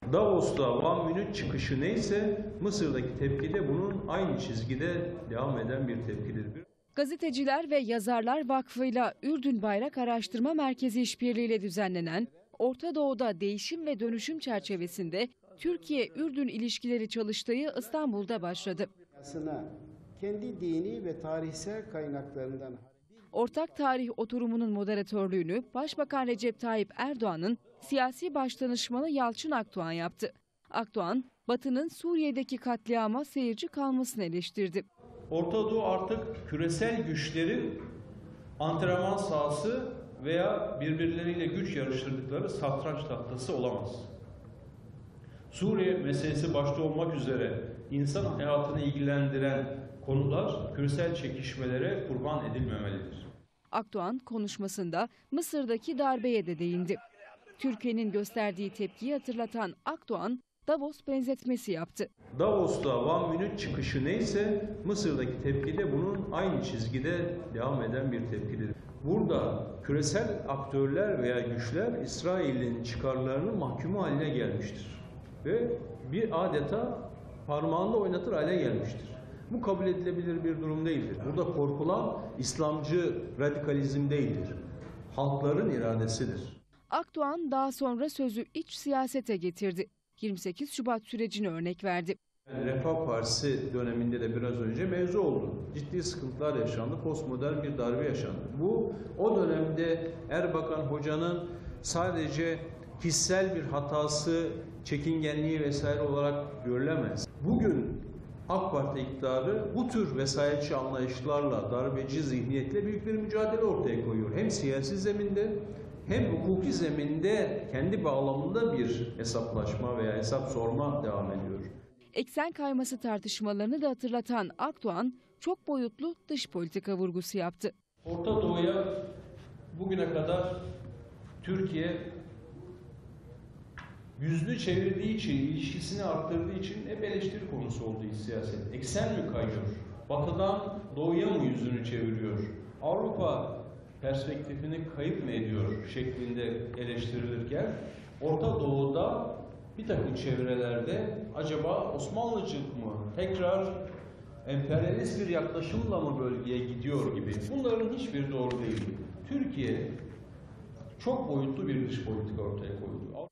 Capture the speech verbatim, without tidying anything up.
Davos'ta One Minute çıkışı neyse Mısır'daki tepki de bunun aynı çizgide devam eden bir tepkidir. Gazeteciler ve Yazarlar Vakfı'yla Ürdün Bayrak Araştırma Merkezi işbirliğiyle düzenlenen Orta Doğu'da değişim ve dönüşüm çerçevesinde Türkiye-Ürdün ilişkileri çalıştayı İstanbul'da başladı. Kendi dini ve tarihsel kaynaklarından Ortak tarih oturumunun moderatörlüğünü Başbakan Recep Tayyip Erdoğan'ın siyasi başdanışmanı Yalçın Akdoğan yaptı. Akdoğan, Batı'nın Suriye'deki katliama seyirci kalmasını eleştirdi. Orta Doğu artık küresel güçlerin antrenman sahası veya birbirleriyle güç yarıştırdıkları satranç tahtası olamaz. Suriye meselesi başta olmak üzere insan hayatını ilgilendiren konular küresel çekişmelere kurban edilmemelidir. Akdoğan konuşmasında Mısır'daki darbeye de değindi. Türkiye'nin gösterdiği tepkiyi hatırlatan Akdoğan, Davos benzetmesi yaptı. Davos'ta One Minute çıkışı neyse Mısır'daki tepki de bunun aynı çizgide devam eden bir tepkidir. Burada küresel aktörler veya güçler İsrail'in çıkarlarının mahkumu haline gelmiştir. Ve bir adeta parmağında oynatır hale gelmiştir. Bu kabul edilebilir bir durum değildir. Burada korkulan İslamcı radikalizm değildir. Halkların iradesidir. Akdoğan daha sonra sözü iç siyasete getirdi. yirmi sekiz Şubat sürecini örnek verdi. Refah Partisi döneminde de biraz önce mevzu oldu. Ciddi sıkıntılar yaşandı, postmodern bir darbe yaşandı. Bu o dönemde Erbakan Hoca'nın sadece kişisel bir hatası, çekingenliği vesaire olarak görülemez. Bugün AK Parti iktidarı bu tür vesayetçi anlayışlarla, darbeci zihniyetle büyük bir mücadele ortaya koyuyor. Hem siyasi zeminde hem hukuki zeminde kendi bağlamında bir hesaplaşma veya hesap sorma devam ediyor. Eksen kayması tartışmalarını da hatırlatan Akdoğan, çok boyutlu dış politika vurgusu yaptı. Orta Doğu'ya bugüne kadar Türkiye yüzünü çevirdiği için, ilişkisini arttırdığı için hep eleştiri konusu oldu iç siyaset. Eksen mi kayıyor? Batı'dan Doğu'ya mı yüzünü çeviriyor? Avrupa perspektifini kayıp mı ediyor şeklinde eleştirilirken Orta Doğu'da bir takım çevrelerde acaba Osmanlıcılık mı, tekrar emperyalist bir yaklaşımla mı bölgeye gidiyor gibi. Bunların hiçbiri doğru değil. Türkiye çok boyutlu bir dış politika ortaya koydu.